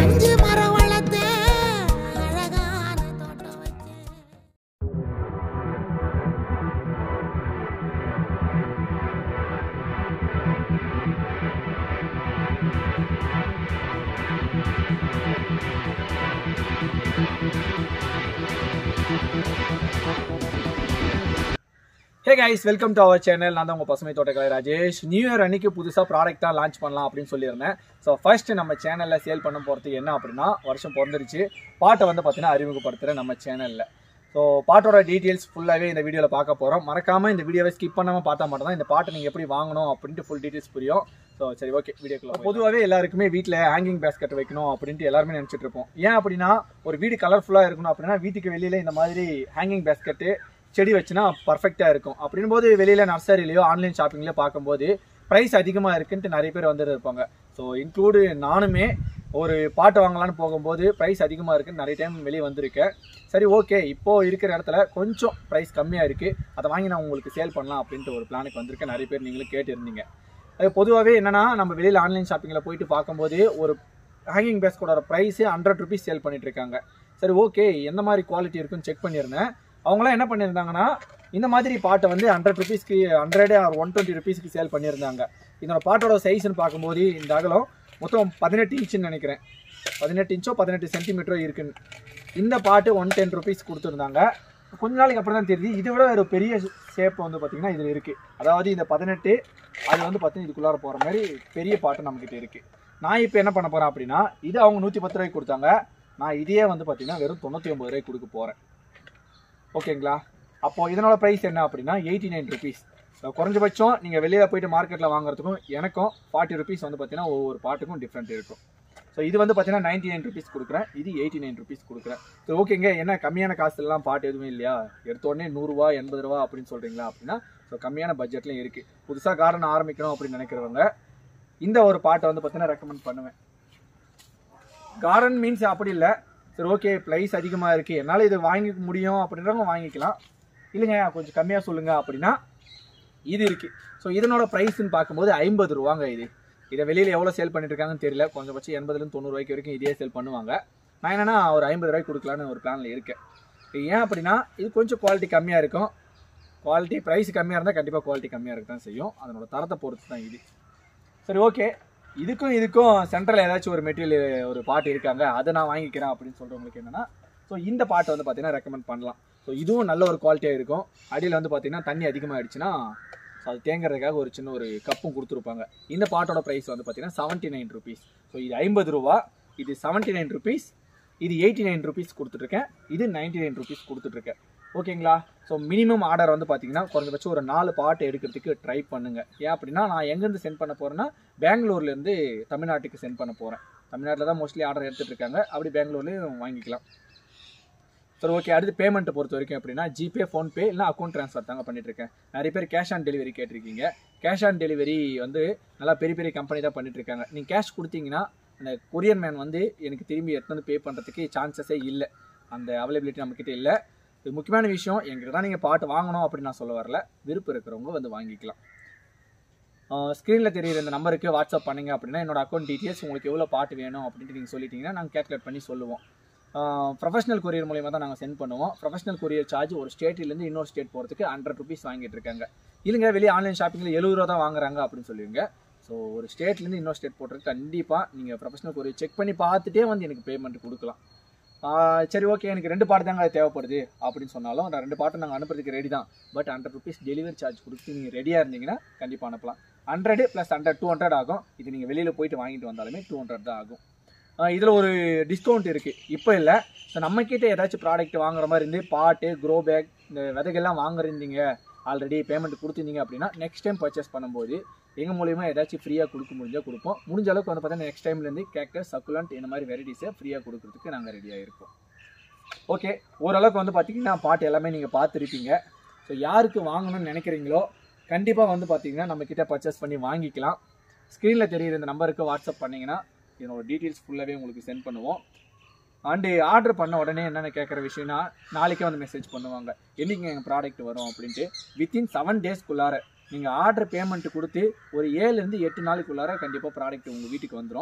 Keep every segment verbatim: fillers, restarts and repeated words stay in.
அஞ்சு மரம் வளர்த்தேன் அழகான தோட்டம் வச்சேன். Hey guys, welcome to our channel. நான் தான் உங்க பசுமை தோட்டக்கலை ராஜேஷ். நியூ இயர் அன்னைக்கு புதுசா ப்ராடக்ட்டா லான்ச் பண்ணலாம் அப்படின்னு சொல்லியிருந்தேன். ஸோ ஃபர்ஸ்ட் நம்ம சேனல்ல சேல் பண்ண போறது என்ன அப்படின்னா, வருஷம் பிறந்துருச்சு, பாட்டை வந்து பார்த்தீங்கன்னா அறிமுகப்படுத்துகிறேன் நம்ம சேனல்ல. ஸோ பாட்டோட டீட்டெயில்ஸ் ஃபுல்லாகவே இந்த வீடியோவில் பார்க்க போகிறோம். மறக்காம இந்த வீடியோவை ஸ்கிப் பண்ணாமல் பார்த்தா மட்டும் தான் இந்த பாட்டை நீங்கள் எப்படி வாங்கணும் அப்படின்ட்டு ஃபுல் டீட்டெயில்ஸ் புரியும். ஸோ சரி, ஓகே, வீடியோக்குள்ள. பொதுவாகவே எல்லாருக்குமே வீட்டில் ஹேங்கிங் பேஸ்கெட் வைக்கணும் அப்படின்ட்டு எல்லாருமே நினச்சிட்டு இருப்போம். ஏன் அப்படின்னா, ஒரு வீடு கலர்ஃபுல்லாக இருக்கணும் அப்படின்னா வீட்டுக்கு வெளியில இந்த மாதிரி ஹேங்கிங் பேஸ்கெட்டு செடி வச்சுனா பர்ஃபெக்டாக இருக்கும். அப்படின் போது வெளியில் நர்சரிலையோ ஆன்லைன் ஷாப்பிங்லேயோ பார்க்கும்போது ப்ரைஸ் அதிகமாக இருக்குன்ட்டு நிறைய பேர் வந்துட்டு இருப்பாங்க. ஸோ இன்க்ளூடு நானுமே ஒரு பாட்டு வாங்கலான்னு போகும்போது ப்ரைஸ் அதிகமாக இருக்குன்னு நிறைய டைம் வெளியே வந்திருக்கேன். சரி, ஓகே, இப்போது இருக்கிற இடத்துல கொஞ்சம் ப்ரைஸ் கம்மியாக இருக்குது, அதை வாங்கி நான் உங்களுக்கு சேல் பண்ணலாம் அப்படின்ட்டு ஒரு பிளானுக்கு வந்திருக்கேன். நிறைய பேர் நீங்களும் கேட்டிருந்தீங்க. அது பொதுவாகவே என்னென்னா, நம்ம வெளியில் ஆன்லைன் ஷாப்பிங்கில் போயிட்டு பார்க்கும்போது ஒரு ஹேங்கிங் பேஸ்கோட ப்ரைஸு ஹண்ட்ரட் ருபீஸ் சேல் பண்ணிட்டு இருக்காங்க. சரி, ஓகே, எந்த மாதிரி குவாலிட்டி இருக்குன்னு செக் பண்ணியிருந்தேன். அவங்களாம் என்ன பண்ணியிருந்தாங்கன்னா, இந்த மாதிரி பாட்டை வந்து ஹண்ட்ரட் ருபீஸ்க்கு ஹண்ட்ரடே ஆர் ஒன் டுவெண்ட்டி ருபீஸ்க்கு சேல் பண்ணியிருந்தாங்க. இதோட பாட்டோட சைஸ்ன்னு பார்க்கும்போது இந்த அகலம் மொத்தம் பதினெட்டு இன்ச்சுன்னு நினைக்கிறேன், பதினெட்டு இன்ச்சோ பதினெட்டு சென்டிமீட்டரோ இருக்குன்னு. இந்த பாட்டு ஒன் டென் ருபீஸ் கொடுத்துருந்தாங்க. கொஞ்ச நாளைக்கு அப்புறம் தான் தெரியுது இதை விட ஒரு பெரிய ஷேப் வந்து பார்த்திங்கன்னா இதில் இருக்குது. அதாவது இந்த பதினெட்டு அது வந்து பார்த்தீங்கன்னா இதுக்குள்ளார போகிற மாதிரி பெரிய பாட்டு நம்மக்கிட்ட இருக்குது. நான் இப்போ என்ன பண்ண போகிறேன் அப்படின்னா, இது அவங்க நூற்றி பத்து ரூபாய்க்கு கொடுத்தாங்க, நான் இதையே வந்து பார்த்திங்கன்னா வெறும் தொண்ணூற்றி ஒம்பது ரூபாய்க்கு கொடுக்க போகிறேன். ஓகேங்களா? அப்போது இதனோட ப்ரைஸ் என்ன அப்படின்னா எயிட்டி நைன் ருபீஸ். குறைஞ்சபட்சம் நீங்கள் வெளியில் போய்ட்டு மார்க்கெட்டில் வாங்குறதுக்கும் எனக்கும் ஃபார்ட்டி ருபீஸ் வந்து பார்த்தீங்கன்னா ஒவ்வொரு பாட்டுக்கும் டிஃப்ரெண்ட் இருக்கும். ஸோ இது வந்து பார்த்தீங்கன்னா நைன்ட்டி நைன் ருபீஸ் கொடுக்குறேன், இது எயிட்டி நைன் ருபீஸ் கொடுக்குறேன். ஸோ ஓகேங்க, என்ன கம்மியான காசுலாம் பாட்டு எதுவுமே இல்லையா, எடுத்த உடனே நூறுரூவா எண்பது ரூபா அப்படின்னு சொல்கிறீங்களா அப்படின்னா, ஸோ கம்மியான பட்ஜெட்லையும் இருக்குது. புதுசாக கார்டன் ஆரம்பிக்கணும் அப்படின்னு நினைக்கிறவங்க இந்த ஒரு பாட்டை வந்து பார்த்தீங்கன்னா ரெக்கமெண்ட் பண்ணுவேன். கார்டன் மீன்ஸ் அப்படி இல்லை, சரி ஓகே ப்ரைஸ் அதிகமாக இருக்குது என்னால் இது வாங்கிக்க முடியும் அப்படின்றவங்க வாங்கிக்கலாம். இல்லைங்க கொஞ்சம் கம்மியாக சொல்லுங்கள் அப்படின்னா இது இருக்குது. ஸோ இதனோட ப்ரைஸ்ன்னு பார்க்கும்போது ஐம்பது ரூபாங்க. இது இதை வெளியில் எவ்வளோ சேல் பண்ணிட்டு இருக்காங்கன்னு தெரியல, கொஞ்சம் எண்பதுலேருந்து தொண்ணூறு ரூபாய்க்கு வரைக்கும் இதே சேல் பண்ணுவாங்க. நான் என்னென்னா ஒரு ஐம்பது ரூபாய்க்கு கொடுக்கலான்னு ஒரு பிளானில் இருக்கேன். ஏன் அப்படின்னா இது கொஞ்சம் குவாலிட்டி கம்மியாக இருக்கும். குவாலிட்டி ப்ரைஸ் கம்மியாக இருந்தால் கண்டிப்பாக குவாலிட்டி கம்மியாக இருக்க தான் செய்யும், அதனோட தரத்தை பொறுத்து தான் இது. சரி, ஓகே, இதுக்கும் இதுக்கும் சென்ட்ரல் ஏதாச்சும் ஒரு மெட்டீரியல் ஒரு பாட்டு இருக்காங்க, அதை நான் வாங்கிக்கிறேன் அப்படின்னு சொல்கிறவங்களுக்கு என்னென்னா, ஸோ இந்த பாட்டை வந்து பார்த்தீங்கன்னா ரெக்கமெண்ட் பண்ணலாம். ஸோ இதுவும் நல்ல ஒரு குவாலிட்டியாக இருக்கும். அடியில் வந்து பார்த்தீங்கன்னா தண்ணி அதிகமாகிடுச்சுன்னா ஸோ அது தேங்கிறதுக்காக ஒரு சின்ன ஒரு கப்பும் கொடுத்துருப்பாங்க. இந்த பாட்டோட ப்ரைஸ் வந்து பார்த்தீங்கன்னா செவன்ட்டி நைன் ருபீஸ். ஸோ இது ஐம்பது ரூபா, இது செவன்ட்டி நைன் ருபீஸ், இது எயிட்டி நைன் ருபீஸ் கொடுத்துட்ருக்கேன், இது நைன்ட்டி நைன் ருபீஸ் கொடுத்துட்ருக்கேன். ஓகேங்களா? ஸோ மினிமம் ஆர்டர் வந்து பார்த்தீங்கன்னா குறைஞ்சபட்சம் ஒரு நாலு பாட்டு எடுக்கிறதுக்கு ட்ரை பண்ணுங்கள். ஏன் அப்படின்னா, நான் எங்கேருந்து சென்ட் பண்ண போகிறேன்னா பெங்களூர்லேருந்து தமிழ்நாட்டுக்கு சென்ட் பண்ண போகிறேன். தமிழ்நாட்டில் தான் மோஸ்ட்லி ஆர்டர் எடுத்துகிட்டு இருக்காங்க, அப்படி பெங்களூர்லேயும் வாங்கிக்கலாம். சரி, ஓகே, அடுத்து பேமெண்ட்டை பொறுத்த வரைக்கும் அப்படின்னா ஜிபே, ஃபோன்பே இல்லை அக்கௌண்ட் ட்ரான்ஸ்ஃபர் தாங்க பண்ணிட்டுருக்கேன். நிறைய பேர் கேஷ் ஆன் டெலிவரி கேட்டிருக்கீங்க. கேஷ் ஆன் டெலிவரி வந்து நல்லா பெரிய பெரிய கம்பெனி தான் பண்ணிட்டுருக்காங்க. நீங்கள் கேஷ் கொடுத்தீங்கன்னா அந்த கொரியர் மேன் வந்து எனக்கு திரும்பி எடுத்து வந்து பே பண்ணுறதுக்கு சான்சஸே இல்லை, அந்த அவைலபிலிட்டி நம்மக்கிட்ட இல்லை. இது முக்கியமான விஷயம். எங்கிட்ட தான் நீங்கள் பாட்டு வாங்கணும் அப்படின்னு நான் சொல்ல வரல, விருப்பம் இருக்கிறவங்க வந்து வாங்கிக்கலாம். ஸ்க்ரீனில் தெரியுற இந்த நம்பருக்கு வாட்ஸ்அப் பண்ணிங்க அப்படின்னா என்னோட அக்கௌண்ட் டீட்டெயில்ஸ், உங்களுக்கு எவ்வளோ பாட்டு வேணும் அப்படின்ட்டு நீங்கள் சொல்லிட்டீங்கன்னா நாங்கள் கேல்குலேட் பண்ணி சொல்லுவோம். ப்ரொஃபஷனல் கொரியர் மூலியமாக தான் நாங்கள் சென்ட் பண்ணுவோம். ப்ரொஃபஷனல் கொரியர் சார்ஜ் ஒரு ஸ்டேட்லேருந்து இன்னொரு ஸ்டேட் போகிறதுக்கு ஹண்ட்ரட் ருபீஸ் வாங்கிட்டு இருக்காங்க. இல்லைங்க வெளியே ஆன்லைன் ஷாப்பிங்கில் எழுபது ரூபா தான் வாங்குறாங்க அப்படின்னு சொல்லுவீங்க. ஸோ ஒரு ஸ்டேட்லேருந்து இன்னொரு ஸ்டேட் போகிறதுக்கு கண்டிப்பாக நீங்கள் ப்ரொஃபஷனல் கொரியர் செக் பண்ணி பார்த்துட்டே வந்து எனக்கு பேமெண்ட் கொடுக்கலாம். சரி, ஓகே, எனக்கு ரெண்டு பாட்டு தாங்க தேவைப்படுது அப்படின்னு சொன்னாலும் நான் ரெண்டு பாட்டு நாங்கள் அனுப்புறதுக்கு ரெடி தான். But hundred rupees delivery charge கொடுத்து நீங்கள் ரெடியாக இருந்தீங்கன்னா கண்டிப்பாக அனுப்பலாம். Hundred plus hundred two hundred ஆகும். இது நீங்கள் வெளியில் போயிட்டு வாங்கிட்டு வந்தாலுமே டூ ஹண்ட்ரட் தான் ஆகும். இதில் ஒரு டிஸ்கவுண்ட் இருக்குது, இப்போ இல்லை. ஸோ நம்மக்கிட்ட ஏதாச்சும் ப்ராடக்ட் வாங்குற மாதிரி இருந்து பாட்டு, க்ரோ பேக், இந்த விதைகள்லாம் வாங்குறீங்க, ஆல்ரெடி பேமெண்ட் கொடுத்துருந்தீங்க அப்படின்னா நெக்ஸ்ட் டைம் பர்ச்சேஸ் பண்ணும்போது எங்கள் மூலியமாக ஏதாச்சும் ஃப்ரீயாக கொடுக்க முடிஞ்சால் கொடுப்போம். முடிஞ்ச அளவுக்கு வந்து பார்த்தீங்கன்னா நெக்ஸ்ட் டைம்லேருந்து கேக்டஸ், சக்குலண்ட் இந்த மாதிரி வெரைட்டிஸை ஃப்ரீயாக கொடுக்குறதுக்கு நாங்கள் ரெடியாக இருப்போம். ஓகே, ஓரளவுக்கு வந்து பார்த்தீங்கன்னா பாட்டு எல்லாமே நீங்கள் பார்த்துருப்பீங்க. ஸோ யாருக்கு வாங்கணும்னு நினைக்கிறீங்களோ கண்டிப்பாக வந்து பார்த்தீங்கன்னா நம்மக்கிட்ட பர்ச்சேஸ் பண்ணி வாங்கிக்கலாம். ஸ்க்ரீனில் தெரியுற இந்த நம்பருக்கு வாட்ஸ்அப் பண்ணிங்கன்னா என்னோட டீட்டெயில்ஸ் ஃபுல்லாகவே உங்களுக்கு சென்ட் பண்ணுவோம். அண்டு ஆர்டர் பண்ண உடனே என்னென்ன கேட்குற விஷயம்னா, நாளைக்கே வந்து மெசேஜ் பண்ணுவாங்க என்றைக்கு எங்கள் ப்ராடக்ட் வரும் அப்படின்ட்டு. வித்தின் செவன் டேஸ்க்குள்ளார நீங்கள் ஆர்டர் பேமெண்ட் கொடுத்து ஒரு ஏழுலேருந்து எட்டு நாளுக்குள்ளார கண்டிப்பாக ப்ராடக்ட் உங்கள் வீட்டுக்கு வந்துடும்.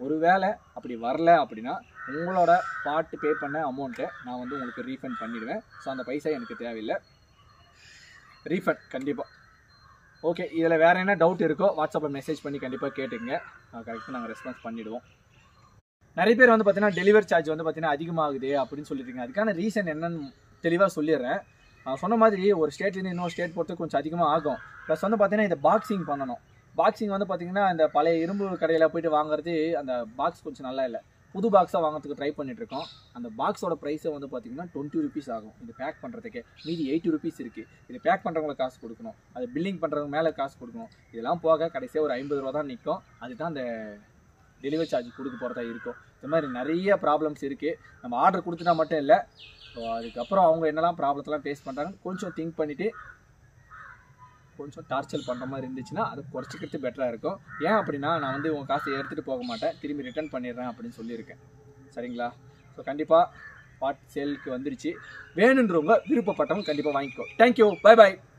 ஒருவேளை அப்படி வரல அப்படின்னா உங்களோட பார்ட் பே பண்ண அமௌண்ட்டை நான் வந்து உங்களுக்கு ரீஃபண்ட் பண்ணிடுவேன். ஸோ அந்த பைசா எனக்கு தேவையில்லை, ரீஃபண்ட் கண்டிப்பாக. ஓகே, இதில் வேறு என்ன டவுட் இருக்கோ வாட்ஸ்அப்பில் மெசேஜ் பண்ணி கண்டிப்பாக கேட்டுங்க, கரெக்டாக நாங்கள் ரெஸ்பான்ஸ் பண்ணிவிடுவோம். நிறைய பேர் வந்து பார்த்தீங்கன்னா டெலிவரி சார்ஜ் வந்து பார்த்தீங்கன்னா அதிகமாகுது அப்படின்னு சொல்லியிருக்கீங்க. அதுக்கான ரீசன் என்னன்னு தெளிவாக சொல்லிடுறேன். நான் சொன்ன மாதிரி ஒரு ஸ்டேட்லேருந்து இன்னொரு ஸ்டேட் பொறுத்து கொஞ்சம் அதிகமாக ஆகும். ப்ளஸ் வந்து பார்த்தீங்கன்னா இந்த பாக்ஸிங் பண்ணணும். பாக்ஸிங் வந்து பார்த்தீங்கன்னா இந்த பழைய இரும்பு கடையில் போய்ட்டு வாங்குறது அந்த பாக்ஸ் கொஞ்சம் நல்லா இல்லை. புது பாக்ஸாக வாங்குறதுக்கு ட்ரை பண்ணிட்டுருக்கோம். அந்த பாக்ஸோட ப்ரைஸை வந்து பார்த்தீங்கன்னா டுவெண்ட்டி ருபீஸ் ஆகும் இது பேக் பண்ணுறதுக்கே. மீதி எயிட்டி ருபீஸ் இருக்குது. இது பேக் பண்ணுறவங்களுக்கு காசு கொடுக்கணும், அது பில்லிங் பண்ணுறவங்க மேலே காசு கொடுக்கணும். இதெல்லாம் போக கடைசியாக ஒரு ஐம்பது ரூபா தான் நிற்கும். அதுதான் அந்த டெலிவரி சார்ஜ் கொடுக்க போகிறதா இருக்கும். இந்த மாதிரி நிறைய ப்ராப்ளம்ஸ் இருக்குது. நம்ம ஆர்டர் கொடுத்துட்டா மட்டும் இல்லை, ஸோ அதுக்கப்புறம் அவங்க என்னெல்லாம் ப்ராப்ளத்தெல்லாம் ஃபேஸ் பண்ணுறாங்கன்னு கொஞ்சம் திங்க் பண்ணிவிட்டு கொஞ்சம் டார்ச்சர் பண்ணுற மாதிரி இருந்துச்சுன்னா அதை குறைச்சிக்கிறது பெட்டராக இருக்கும். ஏன் அப்படின்னா நான் வந்து உங்கள் காசை எடுத்துகிட்டு போக மாட்டேன், திரும்பி ரிட்டர்ன் பண்ணிடுறேன் அப்படின்னு சொல்லியிருக்கேன். சரிங்களா? ஸோ கண்டிப்பாக பார்ட் சேலுக்கு வந்துருச்சு. வேணுன்றவங்க விருப்பப்பட்டவங்க கண்டிப்பாக வாங்கிக்கோ. தேங்க்யூ, பை பாய்.